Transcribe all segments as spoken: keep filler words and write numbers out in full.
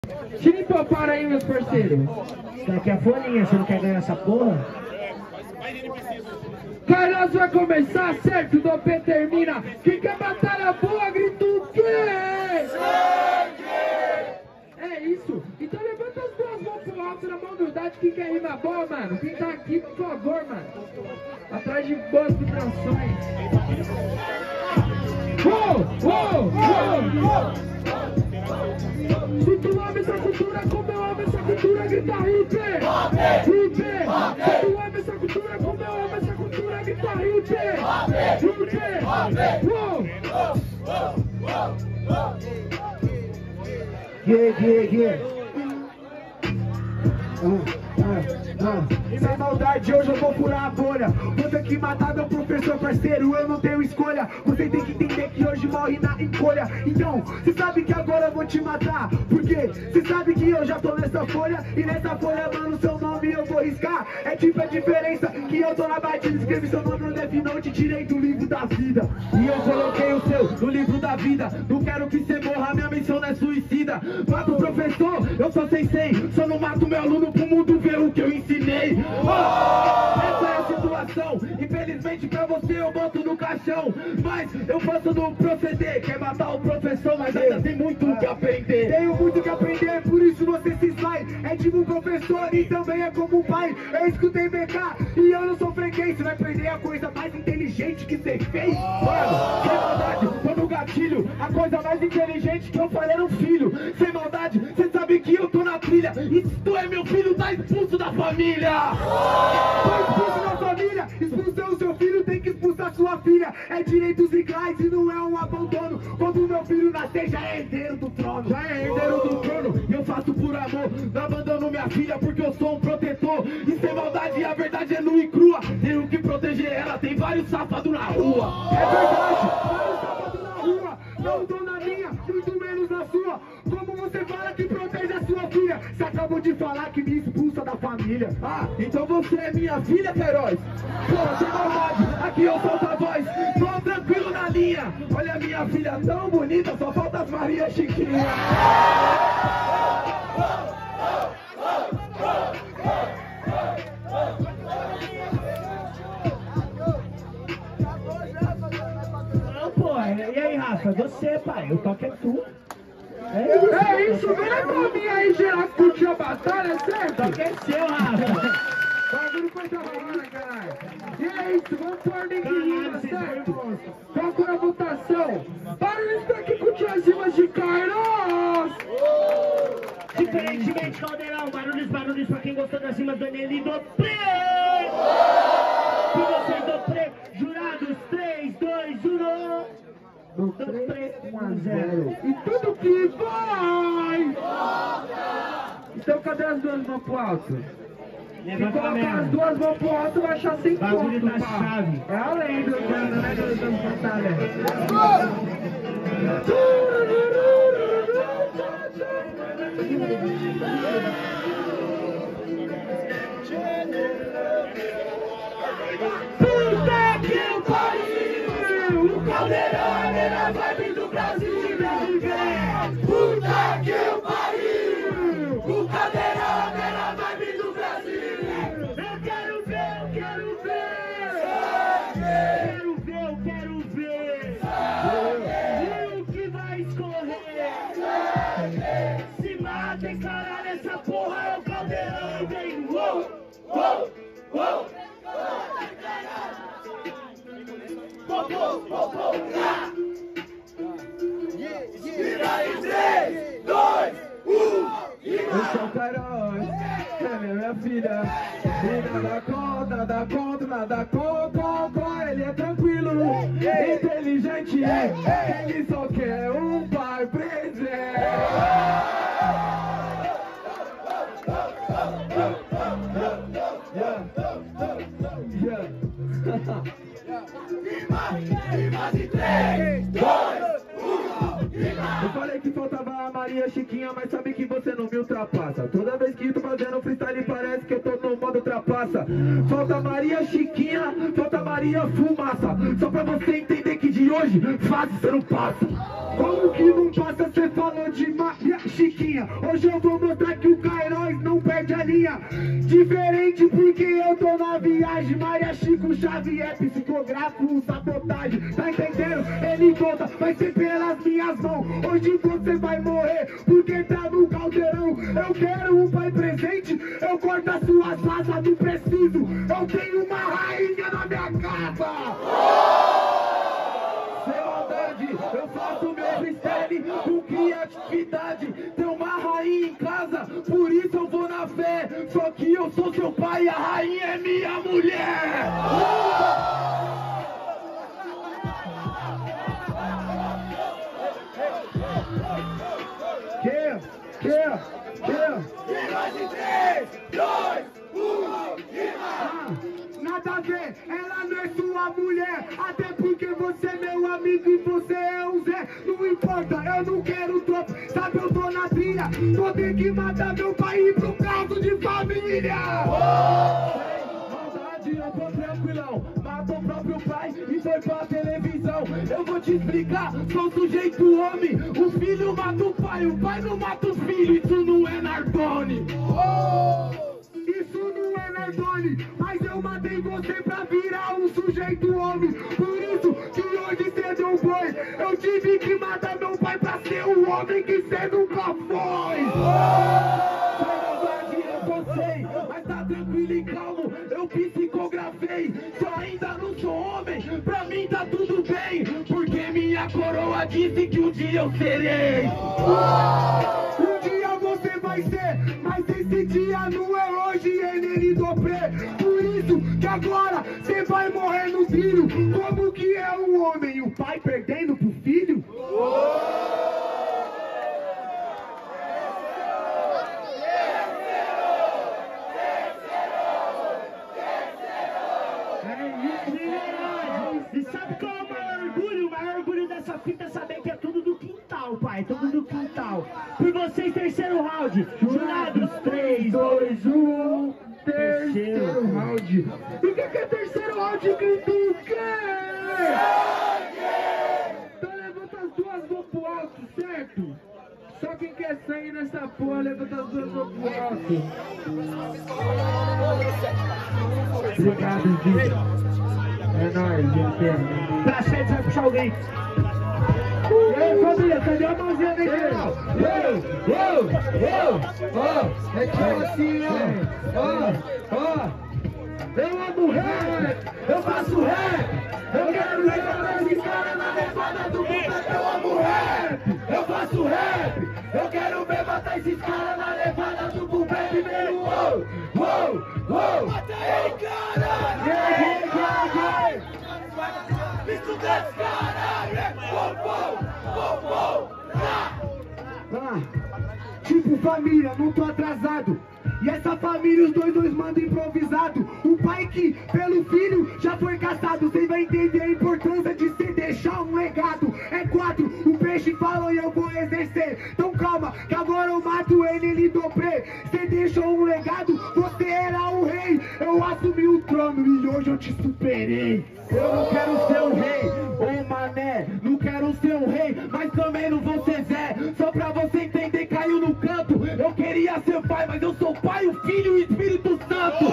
Tira pra para aí, meus parceiros. Você quer a folhinha? Você não quer ganhar essa porra? Carlos vai começar, certo? O Dopê termina. Quem quer batalha boa, grita o quê? É isso. Então levanta as duas mãos pro alto na mão humildade. Quem quer rima boa, mano? Quem tá aqui, por favor, mano. Atrás de boas vibrações. Uou, uou, uou. Se tu ama essa cultura como eu amo essa cultura, grita hip! Hip! Se tu ama essa cultura como eu amo essa cultura, grita hip! Hip! Uou! Yeah, yeah, yeah. Uh, uh, uh. Sem maldade, hoje eu vou furar a bolha. Vou ter que matar meu professor, parceiro, eu não tenho escolha. Você tem que entender que hoje morre na encolha. Então, cê sabe que agora eu vou te matar. Porque cê sabe que eu já tô nessa folha. E nessa folha, mano, seu nome eu vou riscar. É tipo a diferença que eu tô na batida. Escrevi seu nome no Death Note, tirei do livro da vida. E eu coloquei o seu no livro da vida. Não quero que cê morra, minha missão não é suicida. Mato o professor, eu sou sensei. Só não mato meu aluno pro mundo ver o que eu ensinei. Oh, essa é a situação. Infelizmente pra você eu boto no caixão. Mas eu posso não proceder. Quer matar o professor, mas ainda tem muito o que aprender. Tenho muito o que aprender, por isso você se sai. É tipo um professor e também é como um pai. Eu escutei B K e eu não sou freguês. Você vai perder a coisa mais inteligente que você fez. Mano, sem maldade, tô no gatilho. A coisa mais inteligente que eu falei no filho. Sem maldade, você sabe que eu tô na trilha. E se tu é meu filho, tá expulso da família. Tô expulso da família. Expulsou o seu filho, tem que expulsar sua filha. É direitos iguais e não é um abandono. Quando meu filho nascer, já é herdeiro do trono. Já é herdeiro do trono. E eu faço por amor. Não abandono minha filha porque eu sou um protetor. E sem maldade, a verdade é nua e crua. Tenho que proteger ela, tem vários safados na rua. É verdade, vários safados na rua. Não dou na minha, muito menos na sua. Como você fala que protege a sua filha? Você acabou de falar que me expulsa da família. Ah, então você é minha filha, Queiroz? Pô, sem maldade, aqui eu solto a voz. Tô tranquilo na linha. Olha a minha filha tão bonita, só falta as Maria Chiquinha. Não, pô, e aí, Rafa? Você, pai, o toque é tu. É isso, é isso. Vem pra mim aí, geral, curtir a batalha, certo? O toque é seu, Rafa. Bagulho foi da hora, caralho. E é isso, vamos por ordem de rima, certo? Foco na votação. Barulho está aqui com o Tias Rimas de Carlos. Diferentemente, Caldeirão, barulhos, barulhos pra quem gostou das rimas do Enel e do Pre. E vocês do Pre, jurados, três, dois, um. Do três, um a zero. E tudo que vai. Então cadê as duas mãos pro alto? Se colocar as duas mãos pro alto, vai achar sem ponto, da chave. É a lenda, né, que nós estamos batalhando. Puta que pariu! O Caldeirão é a melhor vibe do Brasil de viver. Puta que pariu! O Caldeirão é a melhor vibe do Brasil. Eu quero ver, eu quero ver. Quero ver, eu quero ver. E o que vai escorrer? Se mata e caralho, essa porra é o Caldeirão. Vem, uou, uou, uou. Vira em três, dois, um. Eu sou o Carlos, ela é minha filha. E nada contra, nada contra, nada contra. Ele é tranquilo, inteligente, ele só quer um pai presente. três, dois, um. Eu falei que faltava a Maria Chiquinha, mas sabe que você não me ultrapassa. Toda vez que tô fazendo freestyle parece que eu tô no modo trapaça. fumaça. Falta Maria Chiquinha, falta Maria Fumaça. Só pra você entender que de hoje, fase cê não passa. Como que não passa, cê falou de Maria Chiquinha. Hoje eu vou mostrar que o Kairos não perde a linha. Diferente porque eu tô na viagem. Maria Chico Xavier, psicógrafo, sabotagem. Tá entendendo? Ele volta, vai ser pelas minhas mãos. Hoje você vai morrer porque tá no caldeirão. Eu quero um pai presente, eu corto as suas asas, não preciso. Eu tenho uma rainha na minha casa. Sem maldade, eu faço meu freestyle com criatividade. Tem uma rainha em casa, por isso eu vou na fé. Só que eu sou seu pai e a rainha é minha mulher. Que? Que? Que? três, dois, um, rima! Nada a ver, ela não é sua mulher. Até porque você é meu amigo e você é um Zé. Não importa, eu não quero tropa. Sabe, eu tô na trilha. Vou ter que matar meu pai e ir pro caso de família. Sem maldade, eu tô tranquilão. Matou o próprio pai e foi pra televisão. Eu vou te explicar, sou sujeito homem. O filho mata o pai, o pai não mata os filhos. Isso não é Nardone. Isso não é Nardone, mas eu matei você pra virar um sujeito homem. Por isso que hoje cê deu boi. Eu tive que matar meu pai pra ser o homem que cê nunca foi. Sem eu sei, mas tá tranquilo e calmo, eu psicografei. Se eu ainda não sou homem, pra mim tá tudo bem. Porque minha coroa disse que um dia eu serei. Um dia você vai ser, mas esse dia não é hoje, ele dobré. Por isso que agora você vai morrer no trilho. Como que é um homem, o pai perdendo pro filho? E sabe qual é o maior orgulho? O maior orgulho dessa fita é saber que é tudo do quintal, pai. Tudo do quintal. Por vocês, terceiro round. Jurados, três, dois, um. Terceiro round. E o que, que é terceiro round, grito? O quê? Então levanta as duas mãos pro alto, certo? Só quem quer sair nessa porra, levanta as duas mãos pro alto. Obrigado, Vitor. É nóis, gente. Pra frente vai puxar alguém. E aí, família, cadê a mãozinha dele? Uou, uou, uou, ó, é tipo assim, ó, ó, ó. Eu amo rap, eu faço rap. Eu quero levar esse cara na levada do mundo. Eu amo rap, eu faço rap. Eu quero ver matar esses caras na levada do boom bap. Primeiro, uou, uou, uou. Mata aí, caralho! Yeah, yeah, yeah, yeah. Isso desse caralho, é pom, pom, pom, pom. Ah, tipo família, não tô atrasado. E essa família, os dois, dois mandam improvisado. O pai que, pelo filho, já foi caçado. Cê vai entender a importância de se deixar um legado. É quatro, o peixe falou e eu vou exercer. Então calma, que agora eu mato ele, ele dobrei. Cê deixou um legado, você era o rei. Eu assumi o trono e hoje eu te superei. Eu não quero ser um rei, ou mané. Não quero ser um rei, mas também não vou ser Zé. Só pra você entender, caiu no canto. Eu queria ser pai, mas eu sou pai, o filho e o Espírito Santo.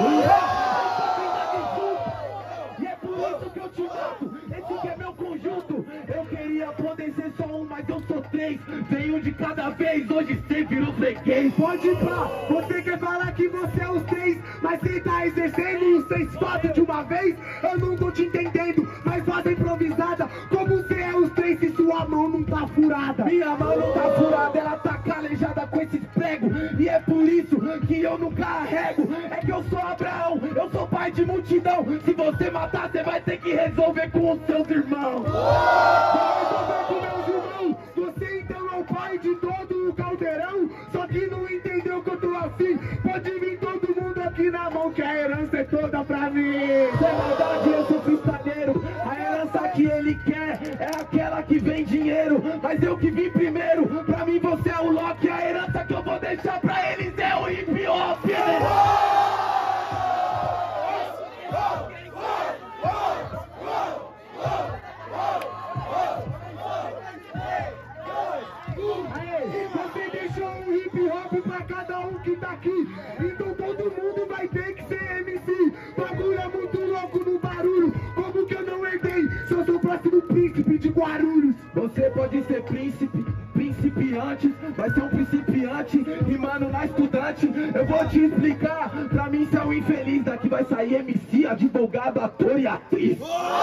E é por isso que eu te mato. Esse que é meu conjunto. Eu queria poder ser só um, mas eu sou três. Vem um de cada vez, hoje cê virou freguês. Pode ir pra, você quer falar que você é os três, mas cê tá exercendo os seis fatos de uma vez? Eu não tô te entendendo, mas faz improvisada. Como cê é os três se sua mão não tá furada? Minha mão não tá furada, ela tá calejada com esses pregos. E é por isso que eu não carrego. É que eu sou Abraão, eu sou pai de multidão. Se você matar, você vai ter que resolver com os seus irmãos. Vai resolver com meus irmãos. Você então é o pai de todo o caldeirão. Só que não entendeu que eu tô assim. Pode vir todo mundo aqui na mão, que a herança é toda pra mim. Sem maldade, eu sou freestyleiro. A herança que ele quer é aquela que vem dinheiro. Mas eu que vim primeiro. Pra mim você é o Loki. A herança que eu vou deixar pra eles é o hip hop. cada um que tá aqui. Então todo mundo vai ter que ser M C. Bagulho é muito louco no barulho. Como que eu não herdei? Se eu sou o próximo príncipe de Guarulhos. Você pode ser príncipe, principiante, vai ser um principiante, rimando na estudante. Eu vou te explicar, pra mim você é um infeliz. Daqui vai sair M C, advogado, ator e atriz.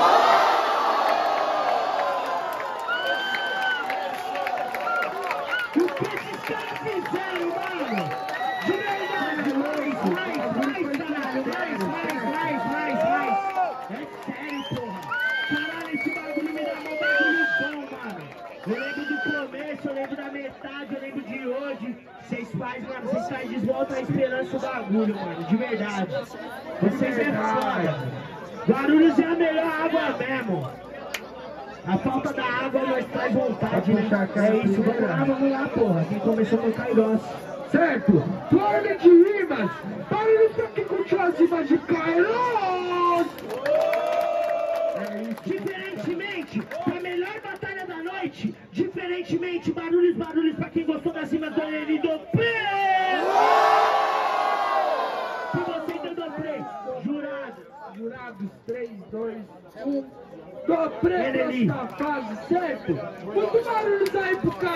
O que esses caras fizeram, mano? De verdade, mais, mais, mais, caralho, mais, mais, mais, mais, mais. É sério, porra. Caralho, esse bagulho me dá mó bagulho bom, mano. Eu lembro do começo, eu lembro da metade, eu lembro de hoje. Vocês fazem, mano, vocês fazem de volta a esperança do bagulho, mano, de verdade. Vocês é foda. Guarulhos é a melhor água mesmo. A falta da água nós traz vontade, né? É isso, vamos lá, vamos lá, porra. Quem começou foi o Kairos. Certo? Forma de rimas. Barulho pra quem curtiu as rimas de Kairos. Diferentemente, pra melhor batalha da noite. Diferentemente, barulhos, barulhos pra quem gostou das rimas do Nenê do Play. Se você entendeu play, jurados. Jurados, três, dois, um. Tô preso nessa fase, certo? Muito barulho aí pro cara.